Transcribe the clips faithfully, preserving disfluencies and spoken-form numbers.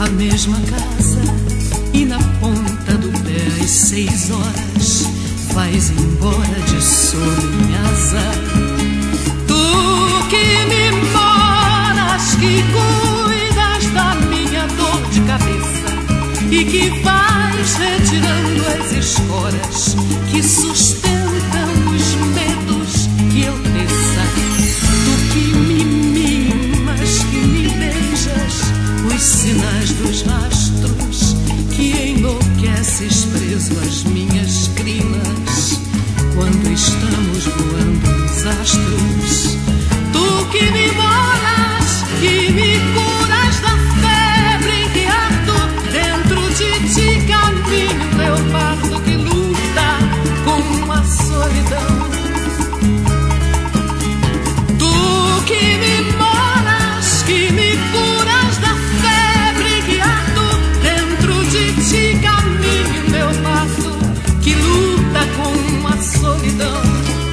a mesma casa, e na ponta do pé às seis horas vais embora de sob minha asa. Tu que me moras, que cuidas da minha dor de cabeça e que vais retirando as esporas que sustentam os medos que eu teça. Tu que me mimas, que me beijas os sinais dos rastros, que enlouqueces preso às minhas crinas quando estamos voando nos astros. Tu que me moras, que me curas da febre que ardo dentro de ti, caminho leopardo que luta com a solidão. Tu que me moras, que me curas da febre que ardo dentro de ti, caminho leopardo que luta com a solidão.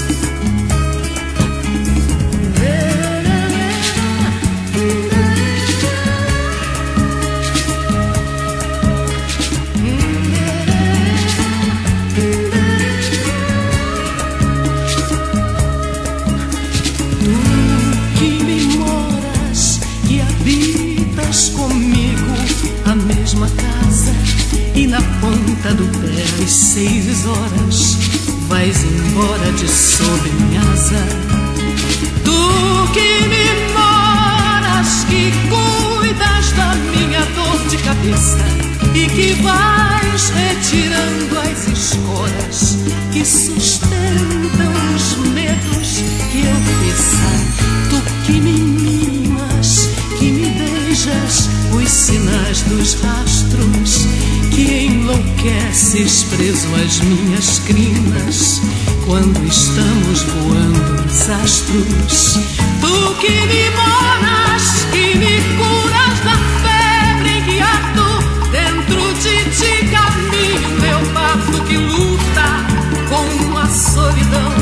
E na ponta do pé às seis horas vais embora de sob minha asa. Tu que me moras, que cuidas da minha dor de cabeça e que vais retirando as esporas que sustentam os medos que eu teça. Tu que me mimas, que me beijas os sinais dos rastros, que enlouqueces preso às minhas crinas quando estamos voando nos astros. Tu que me moras, que me curas da febre que ardo dentro de ti, caminho leopardo que luta com a solidão.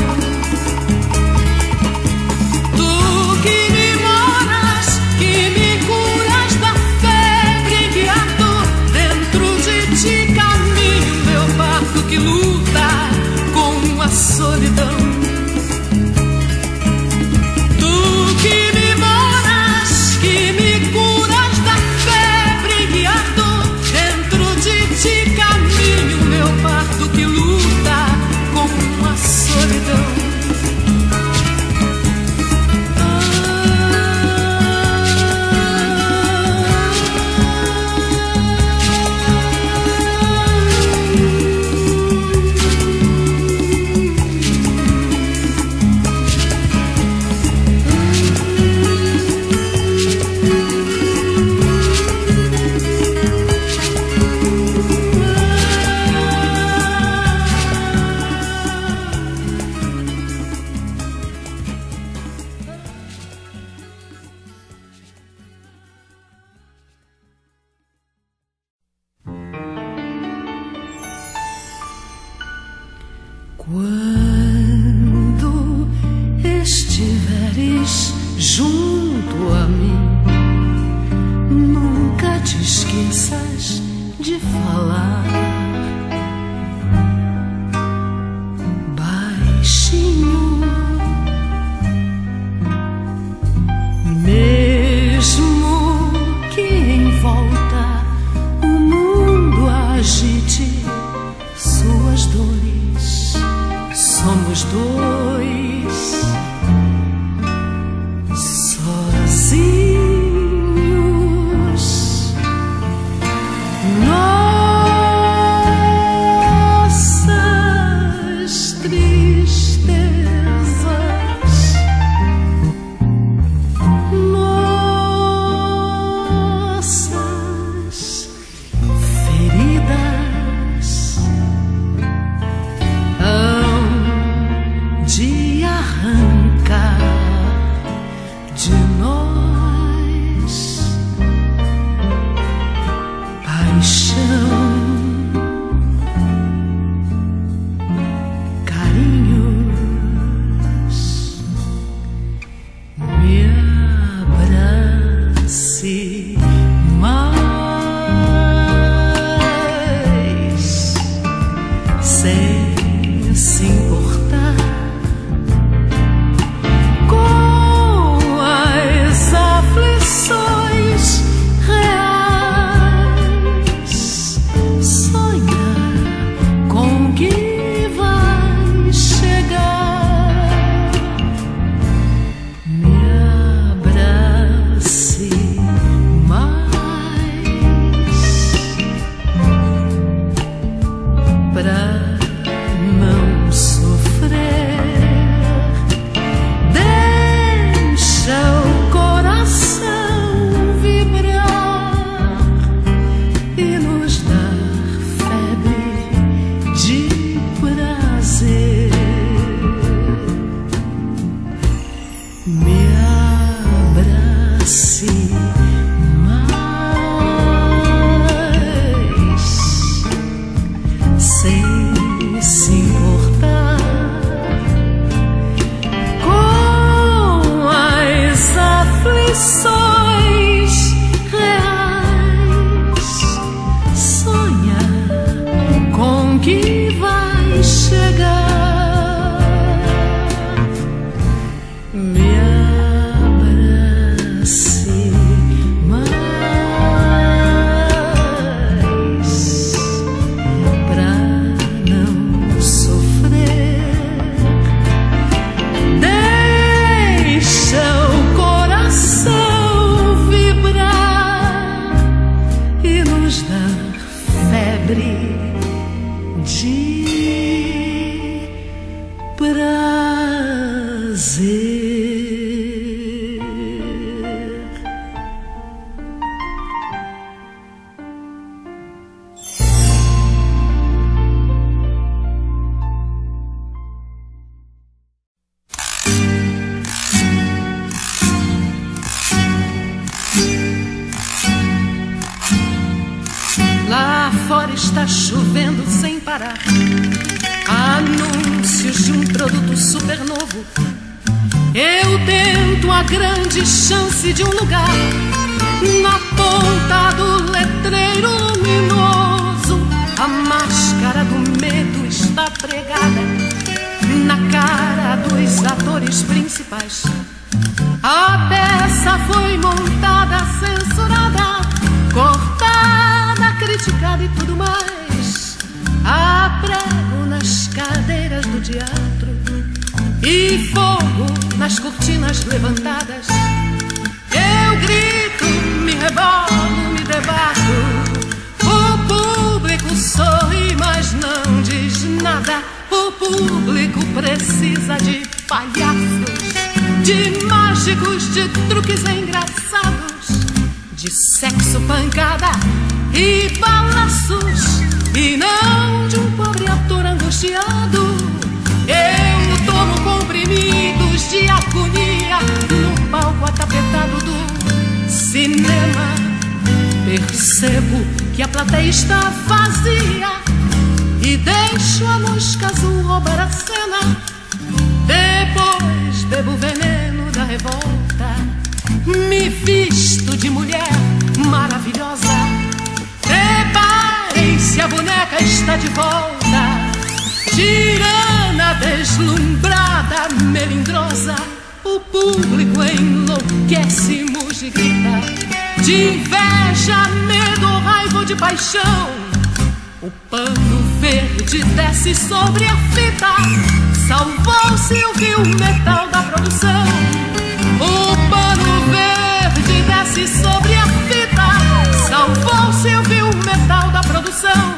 Tu que me moras, que me curas da febre que ardo dentro de ti, caminho leopardo que luta com a solidão. Tu que me moras, que me curas da febre que ardo dentro de ti, caminho leopardo que luta com a solidão. Quando estiveres junto a mim, nunca te esqueças de falar baixinho, mesmo que em volta o mundo agite suas dores. Somos dois, sozinhos. Nós ambições reais. Sonha com que vai chegar. Me abrace mais pra não sofrer. Deixa o coração vibrar e nos dar febre de prazer. Lá fora está chovendo sem parar. Anúncios de um produto super novo. Eu tento a grande chance de um lugar na ponta do letreiro luminoso. A máscara do medo está pregada na cara dos atores principais. A peça foi montada, censurada, cortada, criticada e tudo mais. Há prego nas cadeiras do teatro e fogo nas cortinas levantadas. Eu grito, me rebolo, me debato. O público sorri, mas não diz nada. O público precisa de palhaços, de mágicos, de truques engraçados, de sexo, pancada e balaços, e não de um pobre ator angustiado. Eu tomo comprimidos de agonia no palco atapetado do cinema. Percebo que a plateia está vazia e deixo a mosca azul roubar a cena. Depois bebo o veneno da revolta, me visto de mulher maravilhosa. Preparem-se, a boneca está de volta. Tirana, deslumbrada, melindrosa. O público enlouquece, muge e grita, de inveja, medo, raiva ou de paixão. O pano verde desce sobre a fita. Salvou-se o fio metal da produção. O pano verde desce sobre a fita. Salvou-se o fio metal da produção.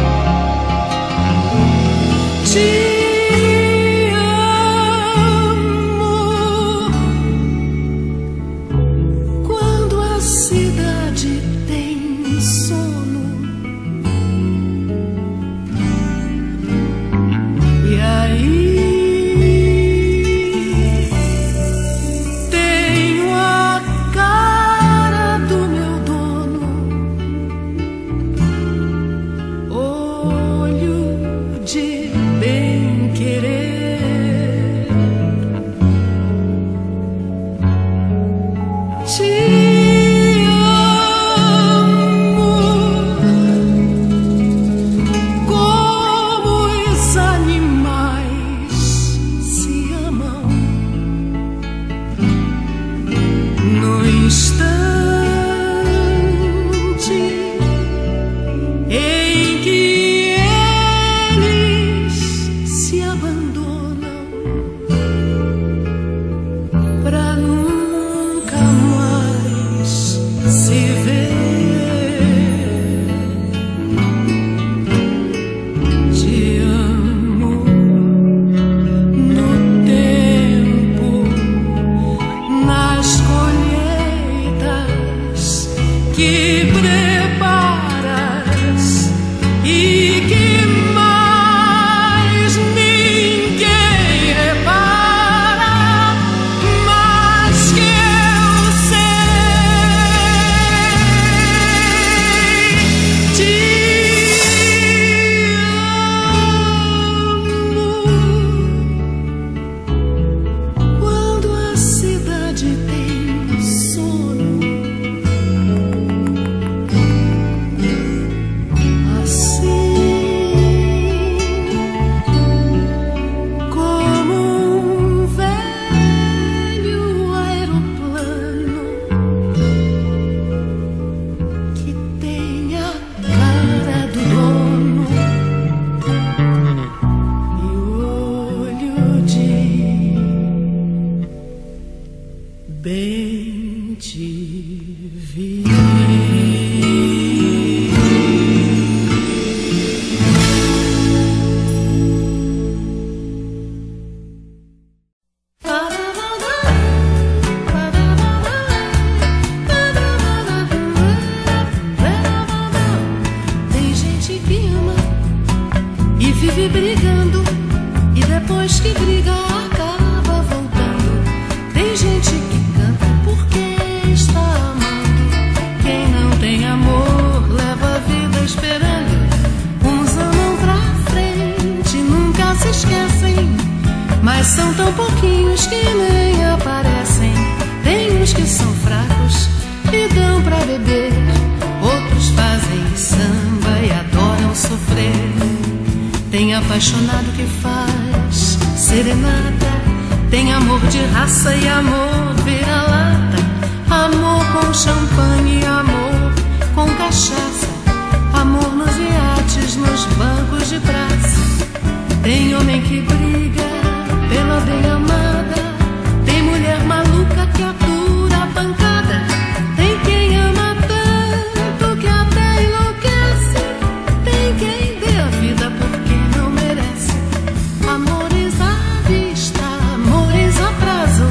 Te bem te vi. Tem gente que ama e vive brigando, e depois que briga acaba voltando. Tem gente que canta porque está amando. Quem não tem amor leva a vida esperando. Uns andam pra frente, nunca se esquecem, mas são tão pouquinhos que nem aparecem. Tem uns que são fracos e dão pra beber, outros fazem samba e adoram sofrer. Tem apaixonado que faz serenata, tem amor de raça e amor vira-lata, amor com champanhe e amor com cachaça, amor nos iates, nos bancos de praça. Tem homem que briga pela bem amada, tem mulher maluca que atura a pancada, tem quem ama tanto que até enlouquece, tem quem dê a vida por quem não merece. Amores à vista, amores a prazo,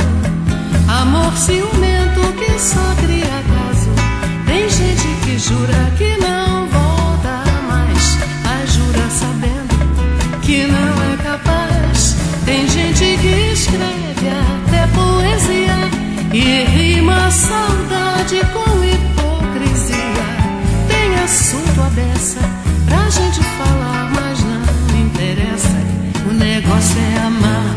amor ciumento que só cria caso. Tem gente que jura que não volta mais, mas jura sabendo que não é capaz. Tem gente que escreve até poesia e rima a saudade com hipocrisia. Tem assunto à beça pra gente falar, mas não interessa, o negócio é amar.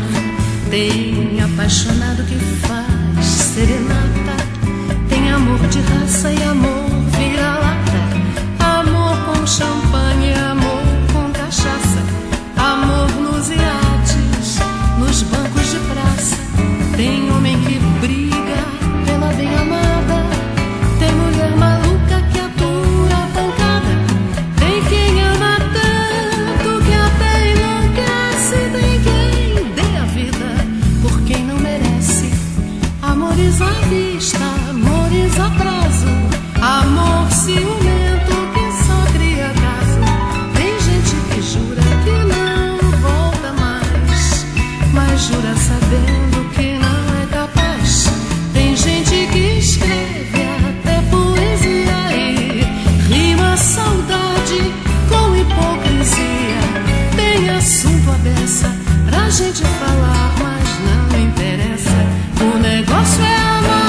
Tem apaixonado que faz serenata, tem amor de raça e amor vira-lata, amor com champanhe, amor com cachaça, amor nos iates, nos bancos de praça. Tem homem que briga pela bem amada, tem mulher maluca que atura a pancada, tem quem ama tanto que até enlouquece, tem quem dê a vida por quem não merece. Amores à vista, amores a prazo, amor ciumento que só cria caso. Tem gente que jura que não volta mais, mas jura sabendo que não é capaz. Tem gente que escreve até poesia e rima a saudade com hipocrisia. Tem assunto à beça pra gente falar, mas não interessa, o negócio é amar.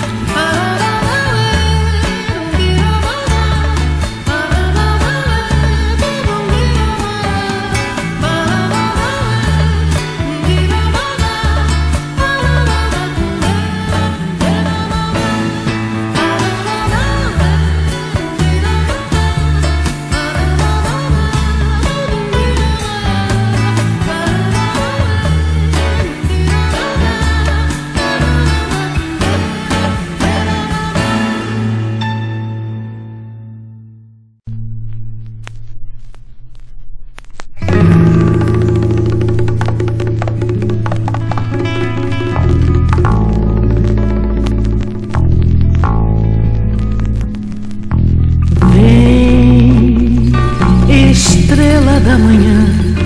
Estrela da manhã,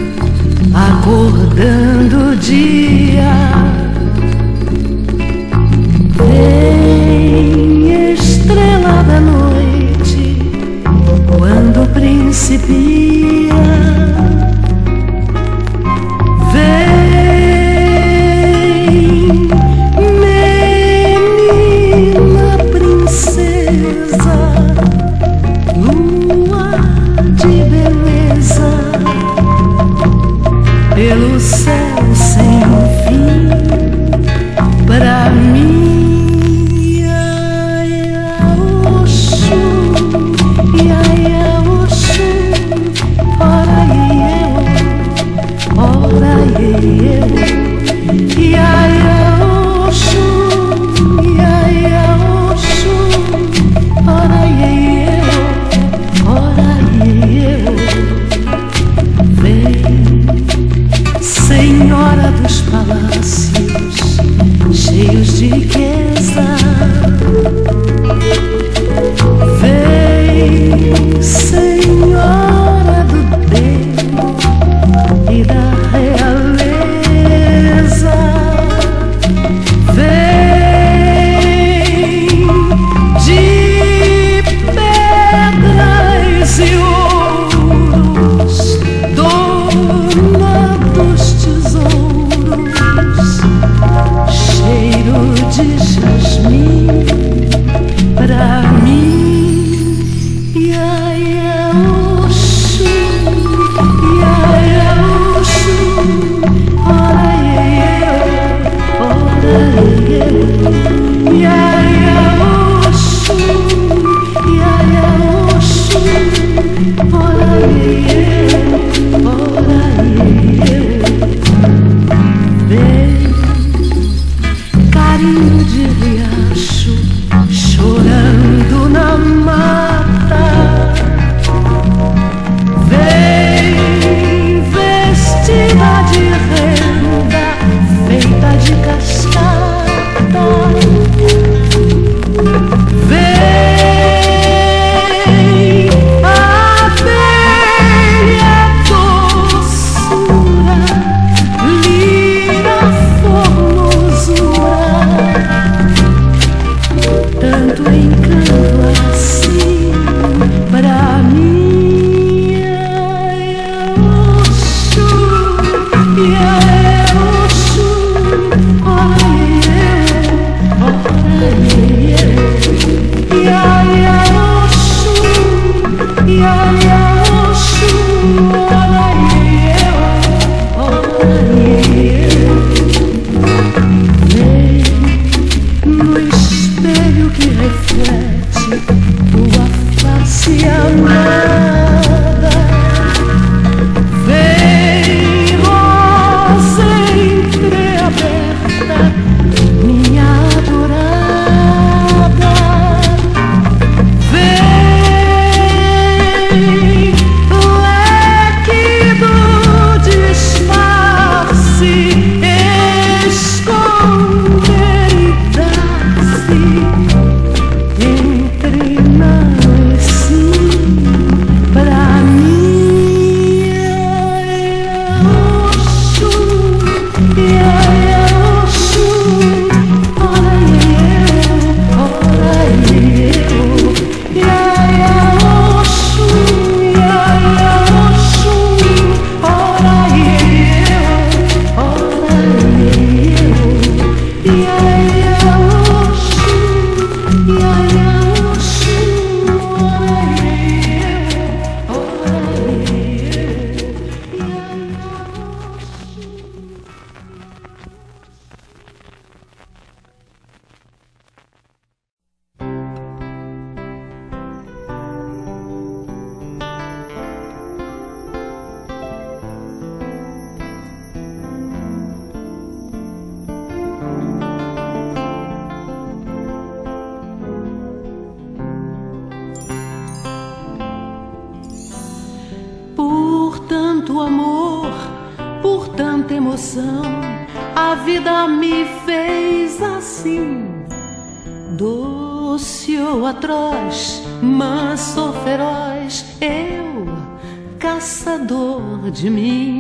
acordando o dia, vem estrela da noite, quando principia, vem menina princesa, lua de beleza, pelo céu sem fim, pra mim. Ai, Oxum, ai, Oxum, ora eu, ora eu, ai, Oxum, ai, Oxum, ora eu, ora eu. Vem, senhora dos palácios, cheios de riqueza, A vida me fez assim, doce ou atroz, manso ou feroz, eu, caçador de mim,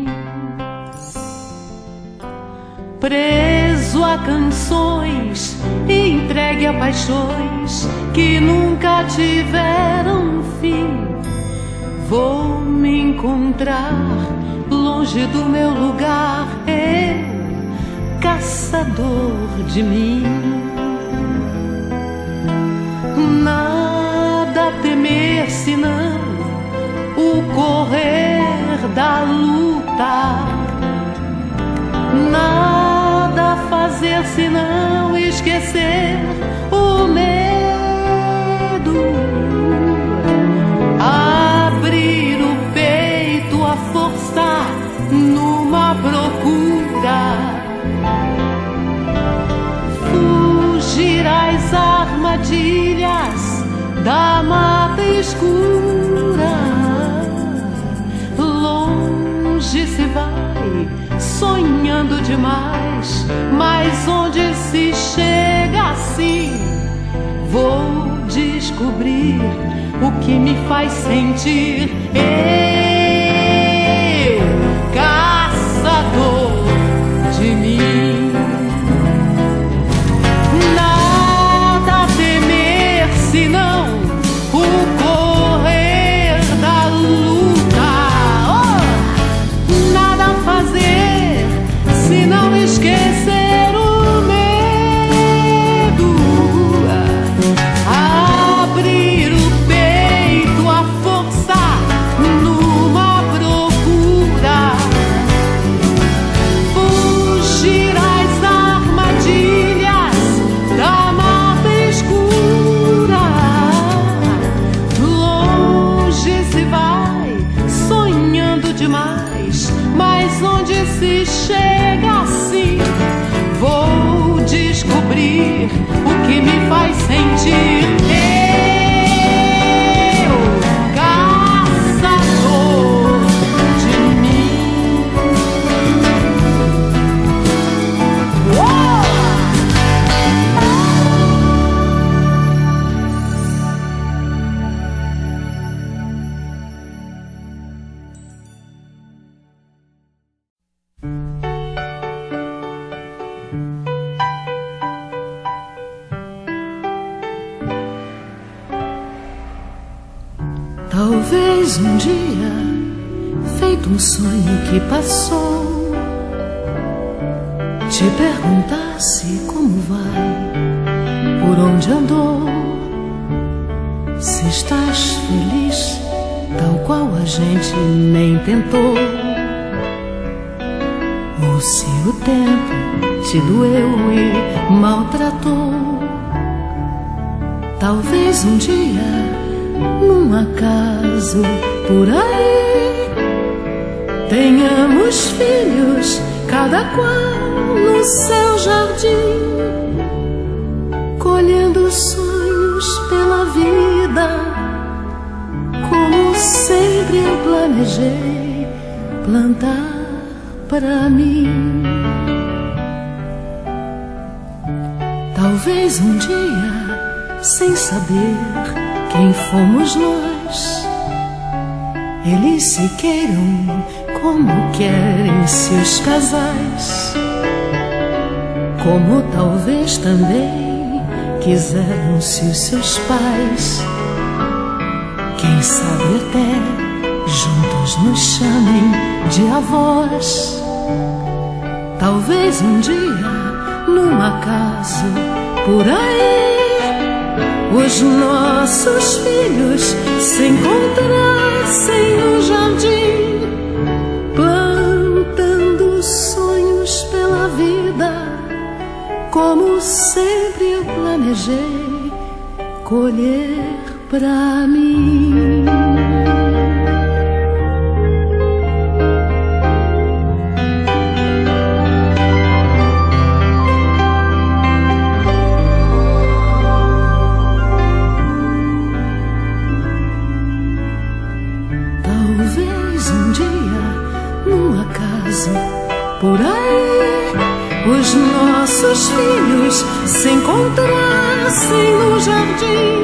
preso a canções, entregue a paixões que nunca tiveram fim. Vou me encontrar longe do meu lugar, eu, caçador de mim. Nada a temer senão o correr da luta, nada a fazer senão esquecer o medo, abrir o peito a forçar numa procura, fugir às armadilhas da mata escura. Longe se vai, sonhando demais, mas onde se chega assim, vou descobrir o que me faz sentir. Eu, caçador de mim. Nada a temer senão o correr da luta, oh! Nada a fazer senão esquecer o medo, abrir o peito a forçar no descobrir o que me faz sentir. Eu, caçador de mim. Uou! Talvez um dia, feito um sonho que passou, te perguntasse como vai, por onde andou, se estás feliz, tal qual a gente nem tentou, ou se o tempo te doeu e maltratou. Talvez um dia, num acaso por aí, tenhamos filhos, cada qual no seu jardim, colhendo sonhos pela vida, como sempre eu planejei plantar pra mim. Talvez um dia, sem saber quem fomos nós, eles se queiram como querem-se os casais, como talvez também quiseram-se os seus pais. Quem sabe até juntos nos chamem de avós. Talvez um dia, num acaso por aí, os nossos filhos se encontrassem no jardim, plantando sonhos pela vida, como sempre eu planejei colher pra mim. Por aí, os nossos filhos se encontrassem no jardim,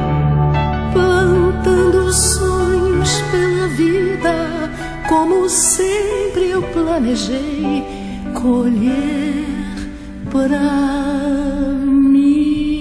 plantando sonhos pela vida, como sempre eu planejei colher pra mim.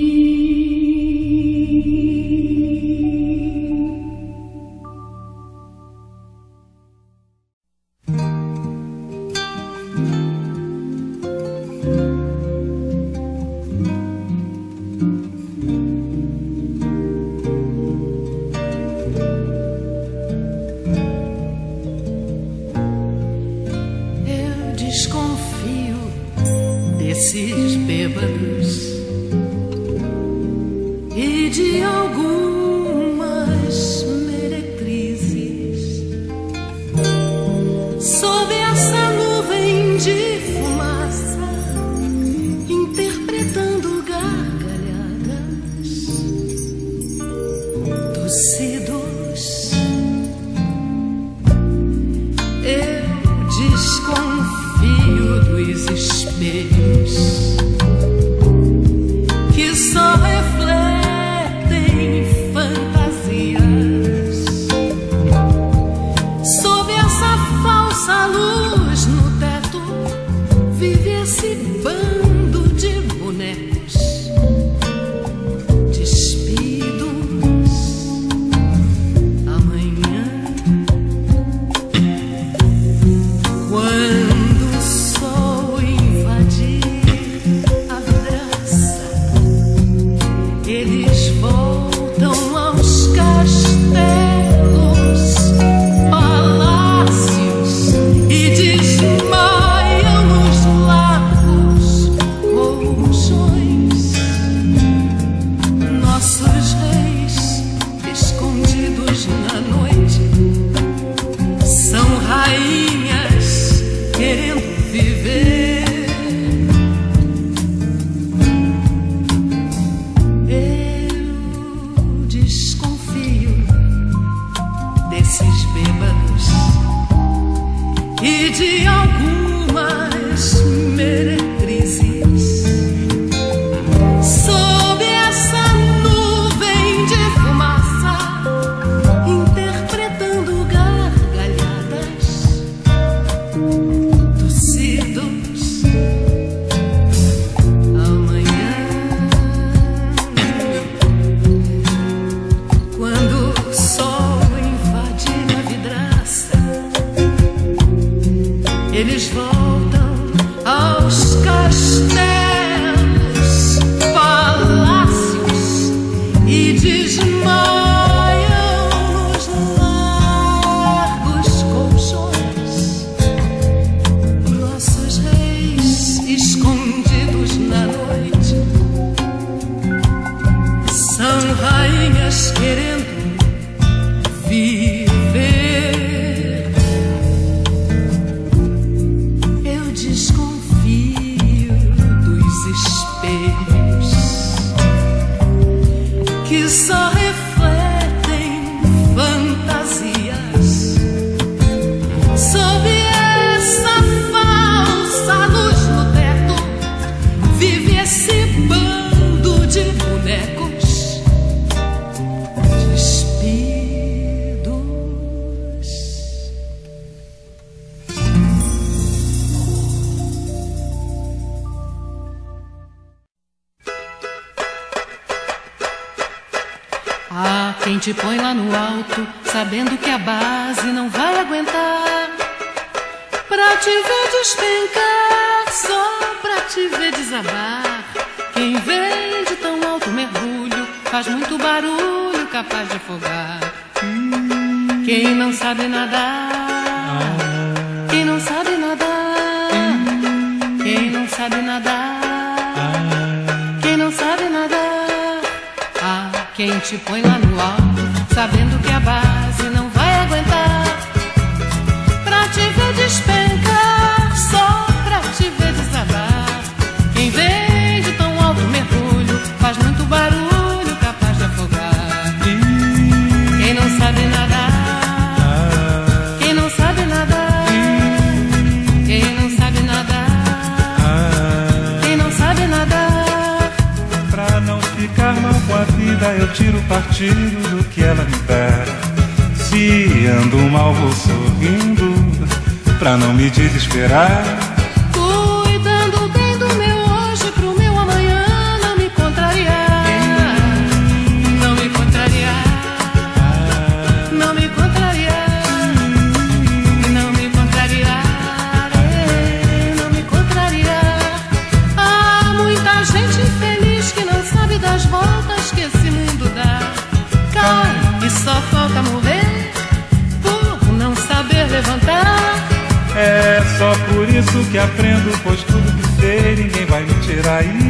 Desses bêbados e de algumas meretrizes, sob essa nuvem de fumaça, interpretando gargalhadas, tossidos. Eu desconfio dos espelhos que só refletem mas querendo viver. Eu desconfio dos espelhos que só refletem fantasias. Sob essa falsa luz no teto vive esse bando de bonecos despidos. Ah, quem te põe lá no alto, sabendo que a base não vai aguentar, pra te ver despencar, só pra te ver desabar. Quem vem de tão alto mergulho faz muito barulho, capaz de afogar. Quem não sabe nadar, quem não sabe nadar, quem não sabe nadar, quem não sabe nadar. Ah, quem te põe lá no alto, sabendo que a base não vai aguentar, pra te ver despencar, só pra te ver desabar. Quem vem de tão alto mergulho faz muito barulho, capaz de afogar. Quem não sabe nadar, quem não sabe nadar, quem não sabe nadar, quem não sabe nadar. Pra não ficar mal com a vida, eu tiro partido do que ela me dá. Se ando mal, vou sorrindo pra não me desesperar. Cuidando bem do meu hoje pro meu amanhã não me contrariar. Não me contrariar. Não me contrariar. Não me contrariar. Não me contrariar. Há muita gente infeliz que não sabe das voltas que esse mundo dá. Cai e só falta morrer por não saber levantar. É só por isso que aprendo, pois tudo que sei ninguém vai me tirar. E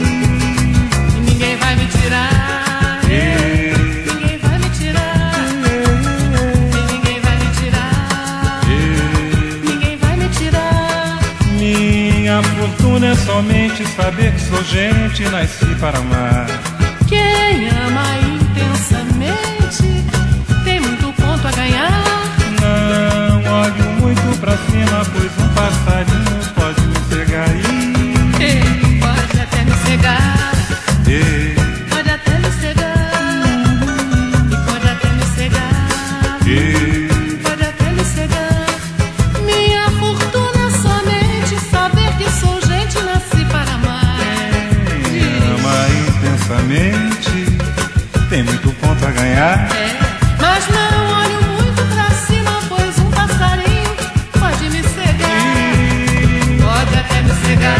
ninguém vai me tirar. E... Ninguém vai me tirar. E ninguém vai me tirar. E... Ninguém vai me tirar. Minha fortuna é somente saber que sou gente, nasci para amar. Quem ama intensamente tem muito ponto a ganhar. Não olho muito pra cima, pois um passarinho pode me pegar. E... Ele pode até me cegar. E... Pode até me cegar. E pode até me cegar. E... Pode até me cegar. Minha fortuna é somente saber que sou gente, nasci para amar. Quem ama intensamente tem muito ponto a ganhar. É, mas não olho muito pra cima, pois um passarinho pode me cegar. Pode até me cegar.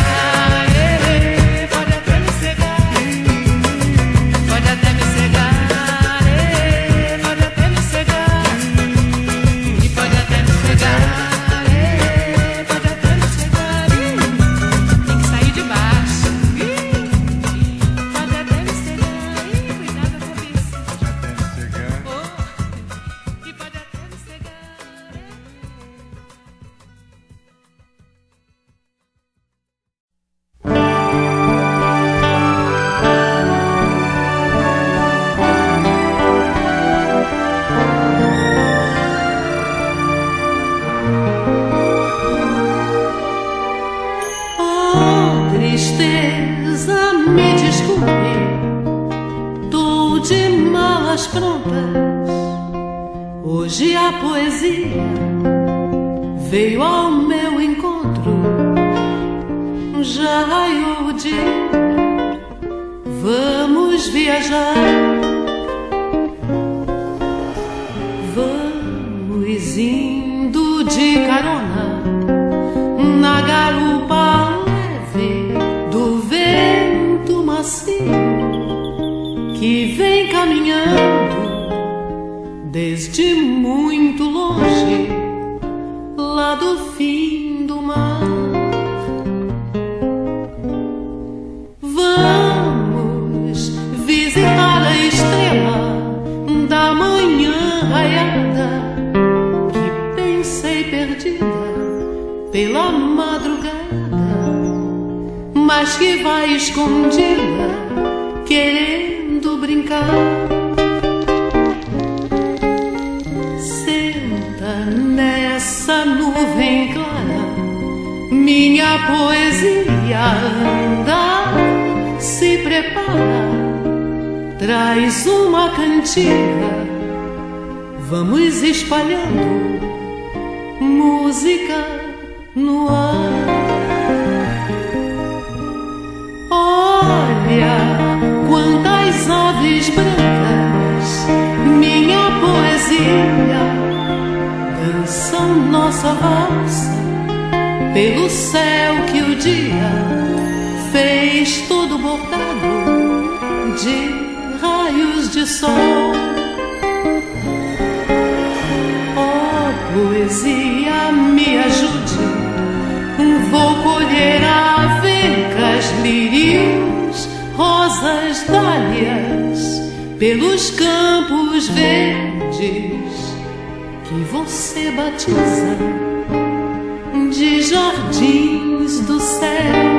É, pode até me cegar. Pode até me cegar. É, pode até me cegar. E pode até me cegar. É, pode até me cegar. Tem que sair de baixo. Pode até me cegar. Cuidado com isso. Pode até me cegar. Oh, e pode até me cegar. Oh, tristeza, me desculpe, tô de malas prontas. Hoje a poesia veio ao meu encontro. Já raiou o dia, vamos viajar. Vamos indo de carona na garupa leve do vento macio que vem caminhando desde muito longe, lá do fim do mar. Vamos visitar a estrela pela madrugada, mas que vai escondida querendo brincar. Senta nessa nuvem clara, minha poesia anda, se prepara, traz uma cantiga, vamos espalhando música no ar. Olha quantas aves brancas, minha poesia, dançam nossa valsa pelo céu que o dia fez todo bordado de raios de sol. Oh, poesia, me ajude, vou colher avencas, lírios, rosas, dálias, pelos campos verdes que você batiza de jardins do céu.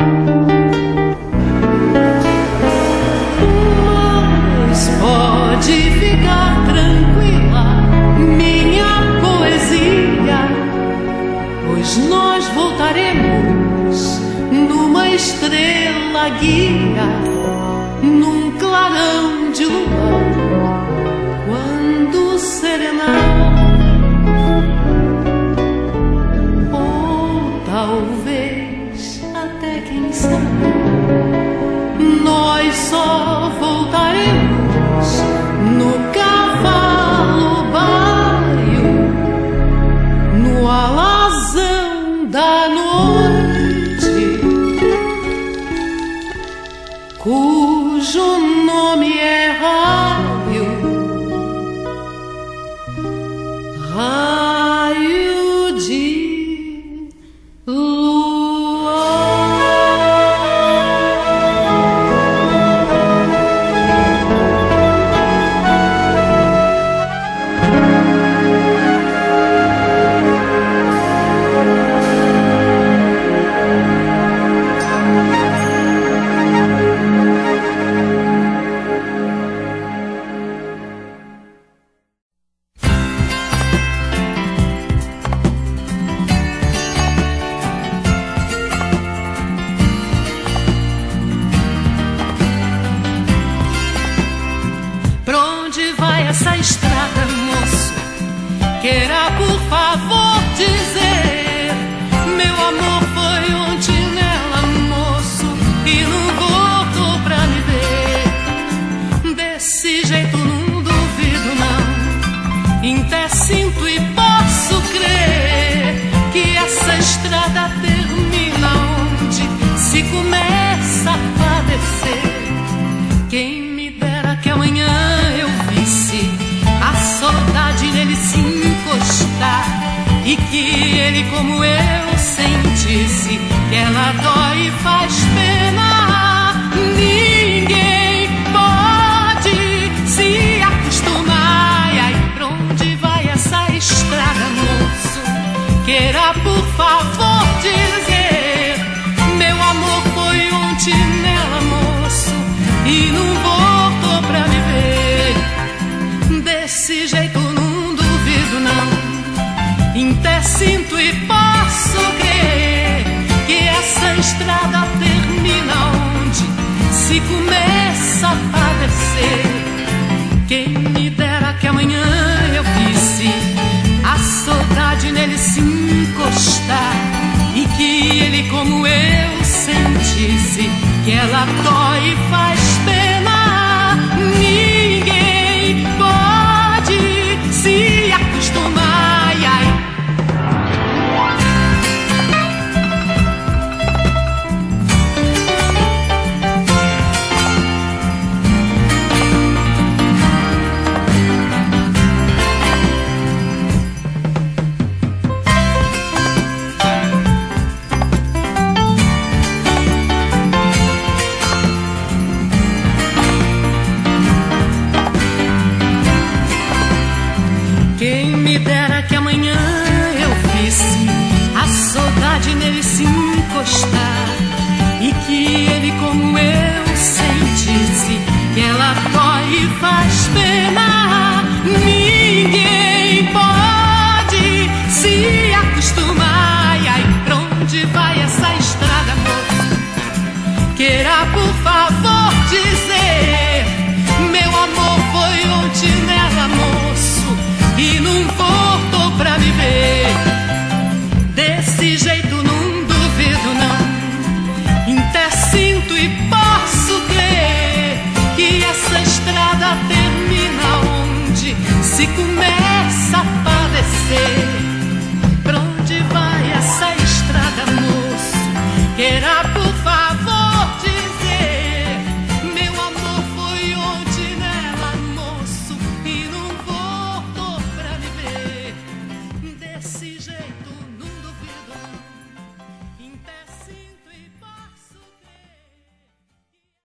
Mas pode ficar tranquila, minha poesia, pois nós voltaremos numa estrela guia, num clarão de lua, quando serenar. Ou talvez, até quem sabe, nós só voltaremos no cavalo baio, no alazão da noite, cujo nome é raio, raio de lua. Essa estrada, moço, queira por favor dizer: meu amor foi ontem nela, moço, e não voltou pra me ver. Desse jeito não duvido não, até sinto e posso crer que essa estrada termina onde se começa a padecer. Quem me dera que amanhã eu visse a saudade nele se encostar, e que ele como eu sentisse que ela dói e faz pena. Ninguém pode se acostumar. E aí, pra onde vai essa estrada, moço? Queira por favor dizer: meu amor foi ontem nela, moço, e não voltou pra me ver. Desse jeito não duvido não, até sinto e posso crer que essa estrada termina onde se começa a padecer. Quem me dera que amanhã eu visse a saudade nele se encostar, e que ele como eu sentisse que ela dói e faz pena. Ninguém pode se acostumar. Ai, ai. se com